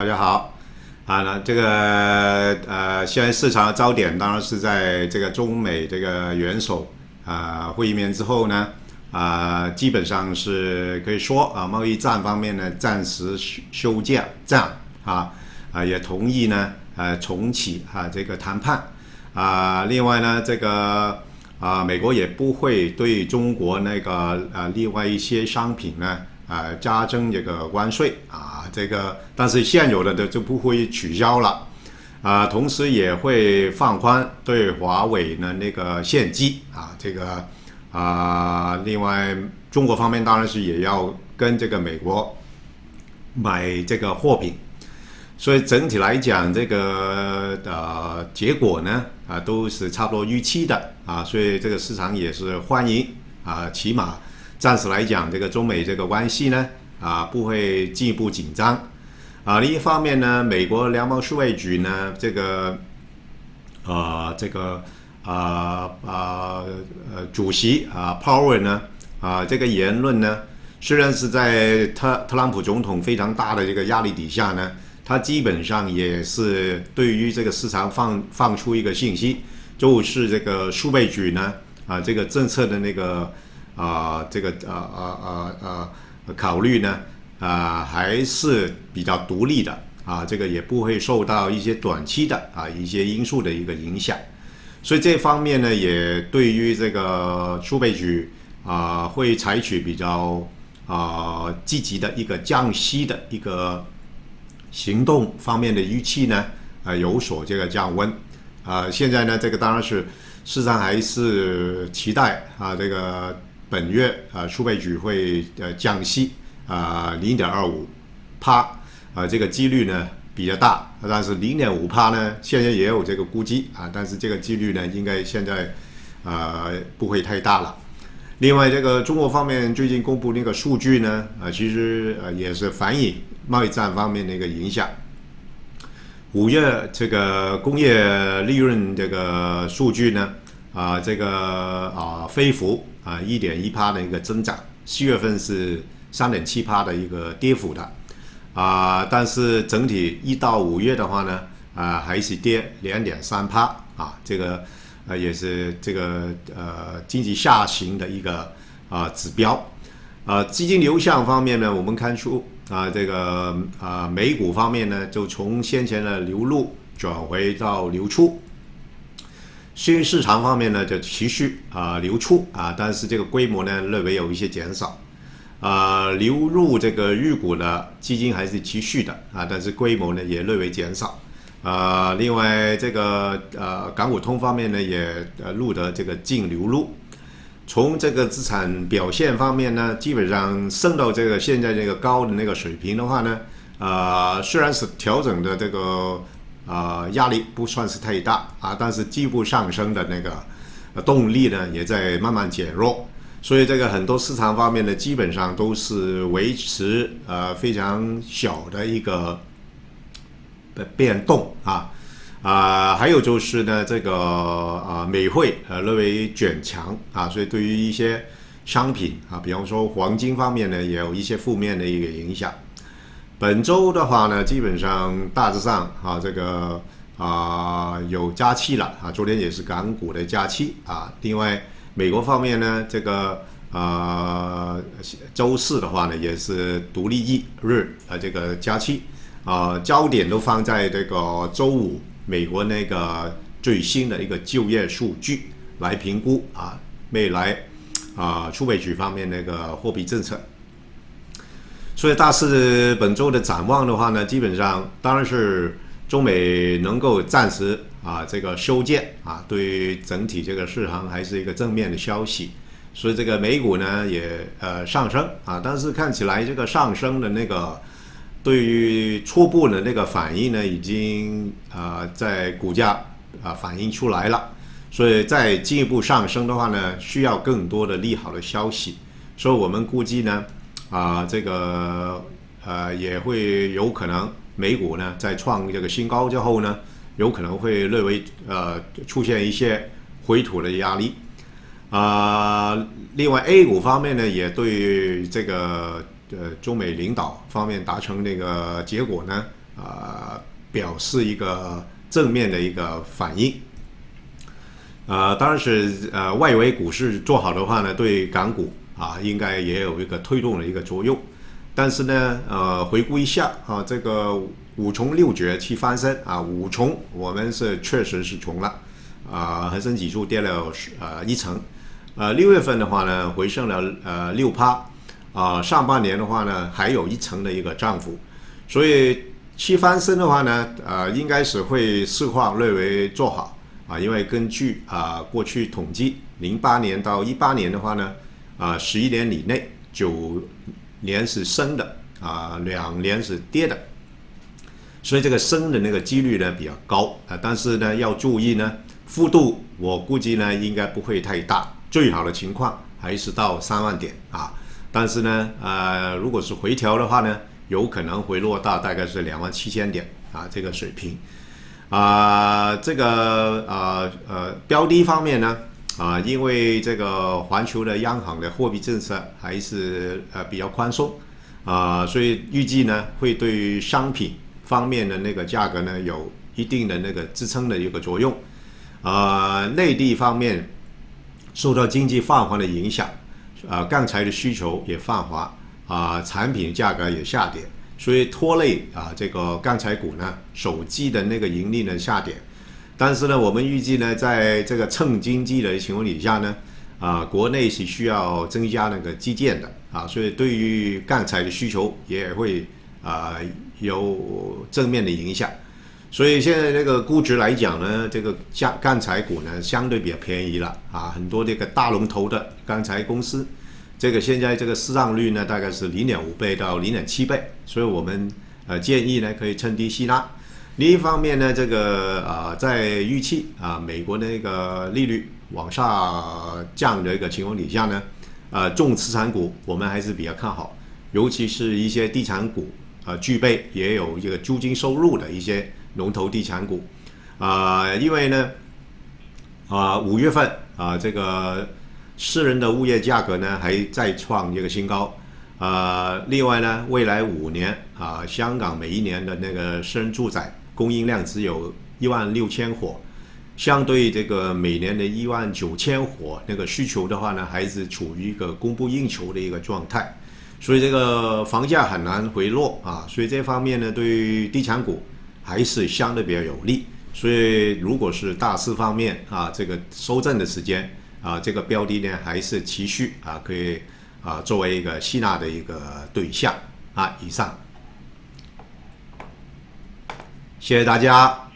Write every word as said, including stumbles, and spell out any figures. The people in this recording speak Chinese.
大家好，啊，那这个呃，现在市场的焦点当然是在这个中美这个元首啊、呃、会议面之后呢，啊、呃，基本上是可以说啊，贸易战方面呢暂时休休假战啊啊，也同意呢呃重启啊这个谈判啊，另外呢这个啊美国也不会对中国那个啊另外一些商品呢。呃，加征这个关税啊，这个但是现有的的就不会取消了，啊，同时也会放宽对华为的那个限机啊，这个啊，另外中国方面当然是也要跟这个美国买这个货品，所以整体来讲，这个呃结果呢啊都是差不多预期的啊，所以这个市场也是欢迎啊，起码。暂时来讲，这个中美这个关系呢，啊不会进一步紧张，啊另一方面呢，美国联邦储备局呢，这个呃这个啊啊呃主席啊 Powell 呢，啊这个言论呢，虽然是在特特朗普总统非常大的这个压力底下呢，他基本上也是对于这个市场放放出一个信息，就是这个储备局呢，啊这个政策的那个。啊、呃，这个呃呃呃呃考虑呢，啊、呃、还是比较独立的啊、呃，这个也不会受到一些短期的啊、呃、一些因素的一个影响，所以这方面呢，也对于这个储备局啊、呃、会采取比较啊、呃、积极的一个降息的一个行动方面的预期呢，啊、呃、有所这个降温啊、呃，现在呢，这个当然是市场还是期待啊这个。本月啊，储备局会呃降息啊零点二五帕啊，这个几率呢比较大，但是零点五帕呢，现在也有这个估计啊，但是这个几率呢应该现在啊、呃、不会太大了。另外，这个中国方面最近公布那个数据呢，啊、呃、其实呃也是反映贸易战方面的一个影响。五月这个工业利润这个数据呢。啊、呃，这个啊、呃，飞幅啊一点一趴的一个增长，七月份是三点七趴的一个跌幅的，啊、呃，但是整体一到五月的话呢，啊、呃、还是跌两点三趴啊，这个呃也是这个呃经济下行的一个啊、呃、指标，啊、呃，资金流向方面呢，我们看出啊、呃、这个啊、呃、美股方面呢，就从先前的流入转回到流出。新兴市场方面呢，就持续啊、呃、流出啊，但是这个规模呢略微有一些减少，啊、呃、流入这个日股的基金还是持续的啊，但是规模呢也略微减少，啊、呃、另外这个呃港股通方面呢也呃录得这个净流入，从这个资产表现方面呢，基本上升到这个现在这个高的那个水平的话呢，呃虽然是调整的这个。啊、呃，压力不算是太大啊，但是进一步上升的那个、呃、动力呢，也在慢慢减弱，所以这个很多市场方面呢，基本上都是维持呃非常小的一个变动啊啊、呃，还有就是呢，这个啊、呃、美汇呃略微转强啊，所以对于一些商品啊，比方说黄金方面呢，也有一些负面的一个影响。本周的话呢，基本上大致上啊，这个啊、呃、有假期了啊，昨天也是港股的假期啊。另外，美国方面呢，这个啊、呃、周四的话呢，也是独立日日啊这个假期啊、呃，焦点都放在这个周五美国那个最新的一个就业数据来评估啊未来啊储备局方面那个货币政策。所以大致本周的展望的话呢，基本上当然是中美能够暂时啊这个修建啊，对于整体这个市场还是一个正面的消息。所以这个美股呢也呃上升啊，但是看起来这个上升的那个对于初步的那个反应呢，已经啊、呃、在股价啊反映出来了。所以再进一步上升的话呢，需要更多的利好的消息。所以我们估计呢。啊、呃，这个呃也会有可能美股呢在创这个新高之后呢，有可能会略微呃出现一些回吐的压力。啊、呃，另外 A 股方面呢，也对这个呃中美领导方面达成那个结果呢，啊、 表示一个正面的一个反应。呃，当然是呃外围股市做好的话呢，对港股啊应该也有一个推动的一个作用。但是呢，呃，回顾一下啊，这个五穷六绝七翻身啊，五穷我们是确实是穷了啊，恒生指数跌了呃一成，呃六月份的话呢回升了呃六趴啊，上半年的话呢还有一成的一个涨幅，所以七翻身的话呢，呃应该是会市况略微做好啊，因为根据啊过去统计，零八年到一八年的话呢，啊十一年以内九年是升的啊，两年是跌的，所以这个升的那个几率呢比较高啊，但是呢要注意呢，幅度我估计呢应该不会太大，最好的情况还是到三万点啊，但是呢呃如果是回调的话呢，有可能回落到大概是两万七千点啊这个水平啊，这个呃呃标的方面呢。啊，因为这个环球的央行的货币政策还是呃比较宽松，啊，所以预计呢会对于商品方面的那个价格呢有一定的那个支撑的一个作用。啊，内地方面受到经济放缓的影响，啊，钢材的需求也放缓，啊，产品价格也下跌，所以拖累啊这个钢材股呢，首季的那个盈利呢下跌。但是呢，我们预计呢，在这个蹭经济的情况底下呢，啊，国内是需要增加那个基建的啊，所以对于钢材的需求也会啊有正面的影响。所以现在这个估值来讲呢，这个钢钢材股呢相对比较便宜了啊，很多这个大龙头的钢材公司，这个现在这个市账率呢大概是零点五倍到零点七倍，所以我们呃建议呢可以趁低吸纳。另一方面呢，这个啊、呃，在预期啊、呃，美国那个利率往下降的一个情况底下呢，呃，重资产股我们还是比较看好，尤其是一些地产股，呃，具备也有这个租金收入的一些龙头地产股，啊、呃，因为呢，啊、呃，五月份啊、呃，这个私人的物业价格呢还再创一个新高。呃，另外呢，未来五年啊、呃，香港每一年的那个私人住宅供应量只有一万六千伙，相对这个每年的一万九千伙那个需求的话呢，还是处于一个供不应求的一个状态，所以这个房价很难回落啊，所以这方面呢，对于地产股还是相对比较有利。所以如果是大市方面啊，这个收正的时间啊，这个标的呢还是持续啊可以啊作为一个吸纳的一个对象啊。以上。谢谢大家。